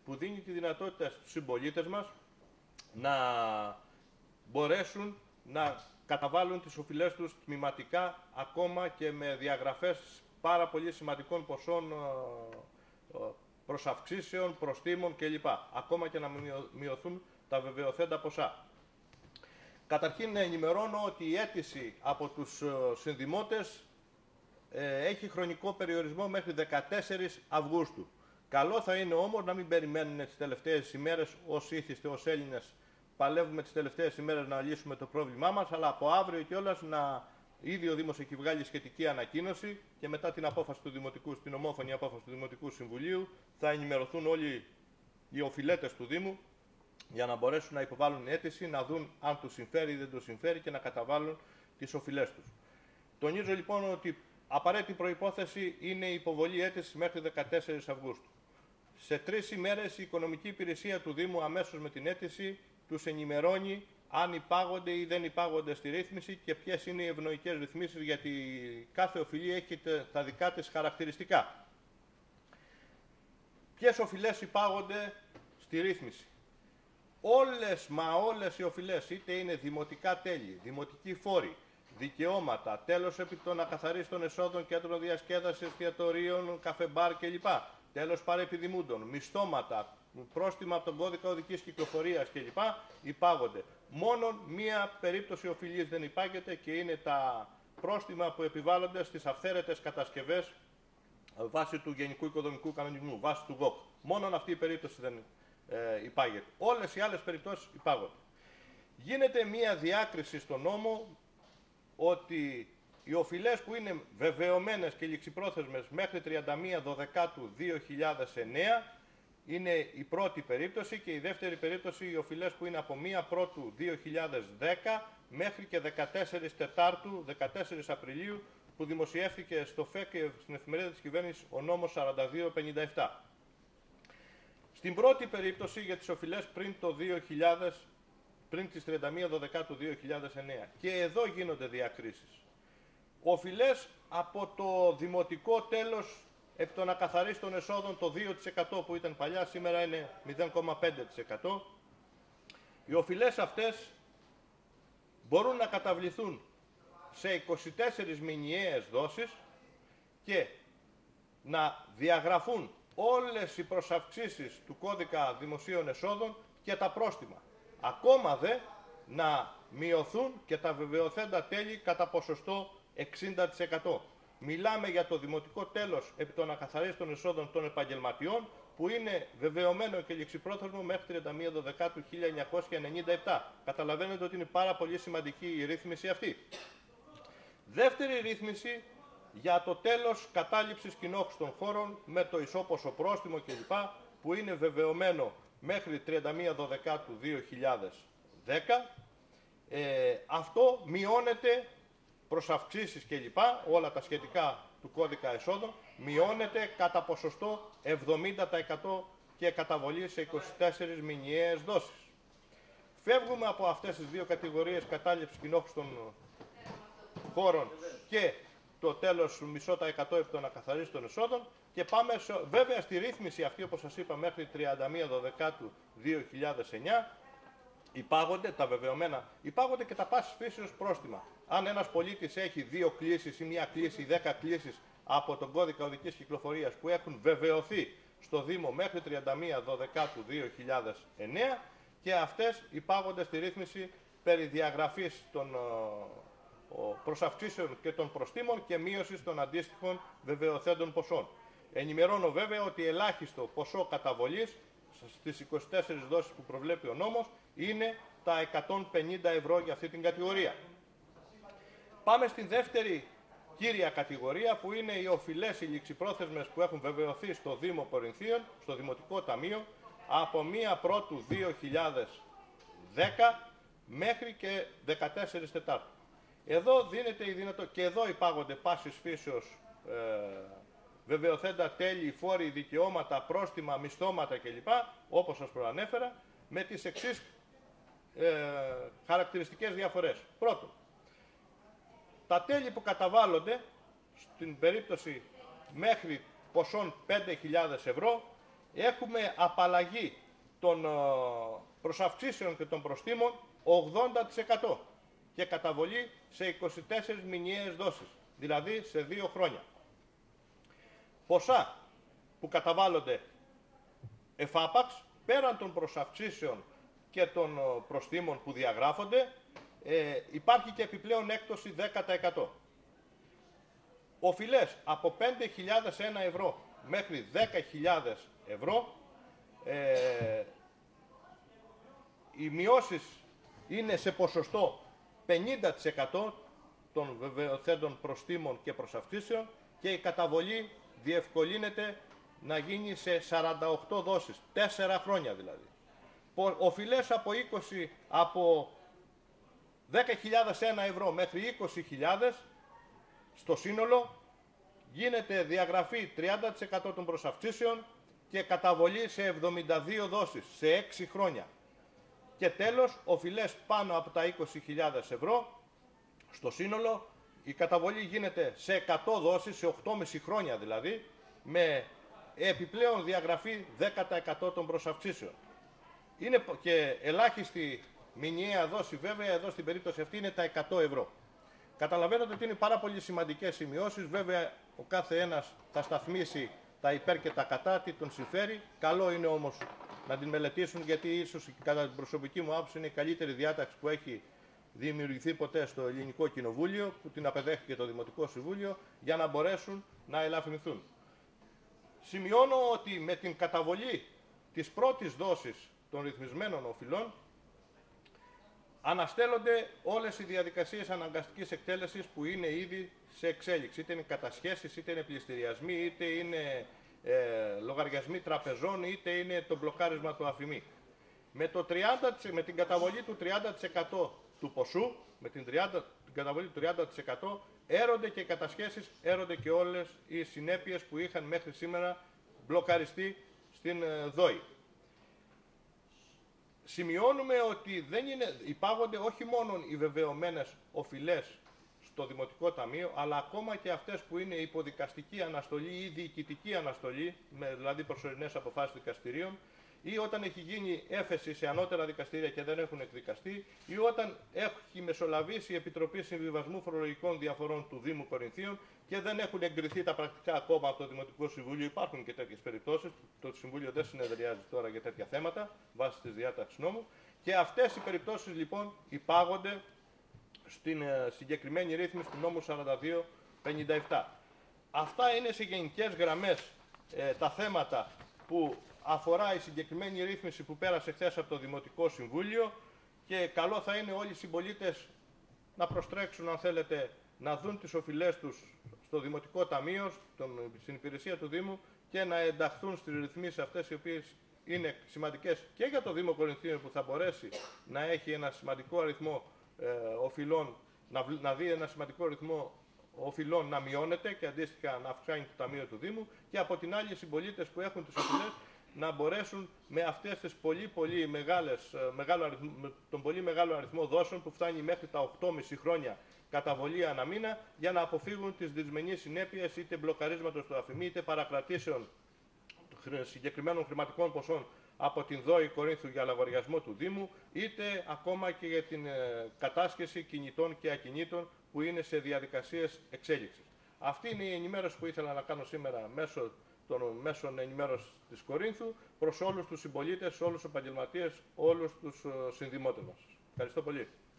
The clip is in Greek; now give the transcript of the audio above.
που δίνει τη δυνατότητα στους συμπολίτες μας να μπορέσουν να καταβάλουν τις οφειλές τους τμηματικά, ακόμα και με διαγραφές πάρα πολύ σημαντικών ποσών προσαυξήσεων, προστίμων κλπ. Ακόμα και να μειωθούν τα βεβαιωθέντα ποσά. Καταρχήν ενημερώνω ότι η αίτηση από τους συνδημότες έχει χρονικό περιορισμό μέχρι 14 Αυγούστου. Καλό θα είναι όμως να μην περιμένουν τις τελευταίες ημέρες, όσοι ήθιστε ως Έλληνες παλεύουμε τις τελευταίες ημέρες να λύσουμε το πρόβλημά μας, αλλά από αύριο κιόλας ήδη ο Δήμος έχει βγάλει σχετική ανακοίνωση και μετά την απόφαση του Δημοτικού, στην ομόφωνη απόφαση του Δημοτικού Συμβουλίου, θα ενημερωθούν όλοι οι οφειλέτες του Δήμου για να μπορέσουν να υποβάλουν αίτηση, να δουν αν τους συμφέρει ή δεν τους συμφέρει και να καταβάλουν τις οφειλές τους. Τονίζω λοιπόν ότι απαραίτητη προϋπόθεση είναι η υποβολή αίτησης μέχρι 14 Αυγούστου. Σε 3 ημέρες η Οικονομική Υπηρεσία του Δήμου αμέσως με την αίτηση τους ενημερώνει αν υπάγονται ή δεν υπάγονται στη ρύθμιση και ποιες είναι οι ευνοϊκές ρυθμίσεις, γιατί κάθε οφειλή έχει τα δικά της χαρακτηριστικά. Ποιες οφειλές υπάγονται στη ρύθμιση? Όλες οι οφειλές, είτε είναι δημοτικά τέλη, δημοτικοί φόροι, δικαιώματα, τέλος επί των ακαθαρίστων εσόδων, κέντρων διασκέδασης, εστιατορίων, καφεμπάρ κλπ. Τέλος παρεπιδημούντων, μισθώματα, πρόστιμα από τον κώδικα οδικής κυκλοφορίας κλπ. Υπάγονται. Μόνο μία περίπτωση οφειλής δεν υπάγεται και είναι τα πρόστιμα που επιβάλλονται στις αυθαίρετες κατασκευές βάσει του Γενικού Οικοδομικού Κανονισμού, βάσει του ΓΟΚ. Μόνο αυτή η περίπτωση δεν υπάγεται. Όλες οι άλλες περιπτώσεις υπάγονται. Γίνεται μία διάκριση στον νόμο ότι οι οφειλές που είναι βεβαιωμένες και ληξιπρόθεσμες μέχρι 31 Δεκάτου 2009 είναι η πρώτη περίπτωση και η δεύτερη περίπτωση οι οφειλές που είναι από 1 Πρώτου 2010 μέχρι και 14 Τετάρτου, 14 Απριλίου, που δημοσιεύθηκε στο ΦΕΚ και στην εφημερίδα της κυβέρνησης ο νόμος 4257. Στην πρώτη περίπτωση για τις οφειλές πριν τις 31 Δεκάτου 2009. Και εδώ γίνονται διακρίσεις. Οφειλές από το δημοτικό τέλος επί των ακαθαρίστων εσόδων το 2% που ήταν παλιά, σήμερα είναι 0,5%. Οι οφειλές αυτές μπορούν να καταβληθούν σε 24 μηνιαίες δόσεις και να διαγραφούν όλες οι προσαυξήσεις του κώδικα δημοσίων εσόδων και τα πρόστιμα. Ακόμα δε να μειωθούν και τα βεβαιωθέντα τέλη κατά ποσοστό 60%. Μιλάμε για το δημοτικό τέλος επί των ακαθαρίστων εσόδων των επαγγελματιών που είναι βεβαιωμένο και ληξιπρόθεσμο μέχρι 31 Δεκάτου 1997. Καταλαβαίνετε ότι είναι πάρα πολύ σημαντική η ρύθμιση αυτή. Δεύτερη ρύθμιση για το τέλος κατάληψης κοινόχρηστων χώρων με το ισόποσο πρόστιμο κλπ. Που είναι βεβαιωμένο μέχρι 31 Δεκάτου 2010. Αυτό μειώνεται προς αυξήσεις κλπ. Όλα τα σχετικά του κώδικα εσόδων μειώνεται κατά ποσοστό 70% και καταβολή σε 24 μηνιαίες δόσεις. Φεύγουμε από αυτές τις δύο κατηγορίες κατάληψης κοινόχρηστων χώρων και το τέλος μισό% επί των ακαθαρίστων εσόδων και πάμε βέβαια στη ρύθμιση αυτή, όπως σας είπα, μέχρι 31 Δεκάτου 2009 υπάγονται τα βεβαιωμένα, υπάγονται και τα πάσης φύσεως πρόστιμα. Αν ένας πολίτης έχει 2 κλήσεις ή 1 κλήση ή 10 κλήσεις από τον κώδικα οδικής κυκλοφορίας που έχουν βεβαιωθεί στο Δήμο μέχρι 31 Δεκάτου 2009 και αυτές υπάγονται στη ρύθμιση περί διαγραφής των προσαυξήσεων και των προστίμων και μείωσης των αντίστοιχων βεβαιωθέντων ποσών. Ενημερώνω βέβαια ότι ελάχιστο ποσό καταβολής στις 24 δόσεις που προβλέπει ο νόμος είναι τα 150 ευρώ για αυτή την κατηγορία. Πάμε στην δεύτερη κύρια κατηγορία που είναι οι οφειλές οι ληξιπρόθεσμες που έχουν βεβαιωθεί στο Δήμο Κορινθίων, στο Δημοτικό Ταμείο, από 1 Πρώτου 2010 μέχρι και 14 Τετάρτου. Εδώ δίνεται η δυνατότητα, και εδώ υπάγονται πάσης φύσεως βεβαιωθέντα τέλη, φόροι, δικαιώματα, πρόστιμα, μισθώματα κλπ. Όπως σας προανέφερα, με τις εξής χαρακτηριστικές διαφορές. Πρώτον, τα τέλη που καταβάλλονται στην περίπτωση μέχρι ποσών 5.000 ευρώ έχουμε απαλλαγή των προσαυξήσεων και των προστίμων 80% και καταβολή σε 24 μηνιαίες δόσεις, δηλαδή σε 2 χρόνια. Ποσά που καταβάλλονται εφάπαξ, πέραν των προσαυξήσεων και των προστίμων που διαγράφονται, υπάρχει και επιπλέον έκπτωση 10%. Οφειλές από 5.001 ευρώ μέχρι 10.000 ευρώ, οι μειώσεις είναι σε ποσοστό 50% των βεβαιωθέντων προστίμων και προσαυξήσεων και η καταβολή διευκολύνεται να γίνει σε 48 δόσεις, 4 χρόνια δηλαδή. Οφειλές από 10.001 ευρώ μέχρι 20.000 στο σύνολο γίνεται διαγραφή 30% των προσαυξήσεων και καταβολή σε 72 δόσεις, σε 6 χρόνια. Και τέλος, οφειλές πάνω από τα 20.000 ευρώ στο σύνολο, η καταβολή γίνεται σε 100 δόσεις, σε 8,5 χρόνια δηλαδή, με επιπλέον διαγραφή 10% των προσαυξήσεων. Είναι και ελάχιστη μηνιαία δόση βέβαια, εδώ στην περίπτωση αυτή είναι τα 100 ευρώ. Καταλαβαίνετε ότι είναι πάρα πολύ σημαντικές σημειώσεις, βέβαια ο κάθε ένας θα σταθμίσει τα υπέρ και τα κατά, τι τον συμφέρει. Καλό είναι όμως να την μελετήσουν, γιατί ίσως κατά την προσωπική μου άποψη είναι η καλύτερη διάταξη που έχει δημιουργηθεί ποτέ στο Ελληνικό Κοινοβούλιο, που την απεδέχθηκε το Δημοτικό Συμβούλιο, για να μπορέσουν να ελαφρυνθούν. Σημειώνω ότι με την καταβολή της πρώτης δόσης των ρυθμισμένων οφειλών αναστέλλονται όλες οι διαδικασίες αναγκαστικής εκτέλεσης που είναι ήδη σε εξέλιξη. Είτε είναι κατασχέσεις, είτε είναι πληστηριασμοί, είτε είναι λογαριασμοί τραπεζών, είτε είναι το μπλοκάρισμα του αφημί. Με την καταβολή του 30% του ποσού, με την καταβολή του 30% έρονται και οι κατασχέσεις, έρονται και όλες οι συνέπειες που είχαν μέχρι σήμερα μπλοκαριστεί στην ΔΟΗ. Σημειώνουμε ότι υπάγονται όχι μόνο οι βεβαιωμένες οφειλές στο Δημοτικό Ταμείο, αλλά ακόμα και αυτές που είναι υποδικαστική αναστολή ή διοικητική αναστολή, δηλαδή προσωρινές αποφάσεις δικαστηρίων, ή όταν έχει γίνει έφεση σε ανώτερα δικαστήρια και δεν έχουν εκδικαστεί, ή όταν έχει μεσολαβήσει η Επιτροπή Συμβιβασμού Φορολογικών Διαφορών του Δήμου Κορινθίων και δεν έχουν εγκριθεί τα πρακτικά ακόμα από το Δημοτικό Συμβούλιο. Υπάρχουν και τέτοιες περιπτώσεις. Το Συμβούλιο δεν συνεδριάζει τώρα για τέτοια θέματα βάσει της διάταξης νόμου. Και αυτές οι περιπτώσεις λοιπόν υπάγονται στην συγκεκριμένη ρύθμιση του νόμου 4257. Αυτά είναι σε γενικές γραμμές τα θέματα που αφορά η συγκεκριμένη ρύθμιση που πέρασε χθες από το Δημοτικό Συμβούλιο, και καλό θα είναι όλοι οι συμπολίτες να προστρέξουν, αν θέλετε, να δουν τις οφειλές τους στο Δημοτικό Ταμείο, στην υπηρεσία του Δήμου, και να ενταχθούν στις ρυθμίσεις αυτές, οι οποίες είναι σημαντικές και για το Δήμο Κορινθίων, που θα μπορέσει να έχει ένα σημαντικό αριθμό οφειλών, να δει ένα σημαντικό αριθμό οφειλών να μειώνεται και αντίστοιχα να αυξάνει το Ταμείο του Δήμου, και από την άλλη οι συμπολίτες που έχουν τις οφειλές να μπορέσουν με αυτές τις τον πολύ μεγάλο αριθμό δόσεων που φτάνει μέχρι τα 8,5 χρόνια καταβολή ανά μήνα, για να αποφύγουν τις δυσμενείς συνέπειες είτε μπλοκαρίσματος του αφημί, είτε παρακρατήσεων συγκεκριμένων χρηματικών ποσών από την ΔΟΗ Κορίνθου για λογαριασμό του Δήμου, είτε ακόμα και για την κατάσχεση κινητών και ακινήτων που είναι σε διαδικασίες εξέλιξης. Αυτή είναι η ενημέρωση που ήθελα να κάνω σήμερα μέσω των μέσων ενημέρωσης της Κορίνθου προς όλους τους συμπολίτες, όλους τους επαγγελματίες, όλους τους συνδημότες μας. Ευχαριστώ πολύ.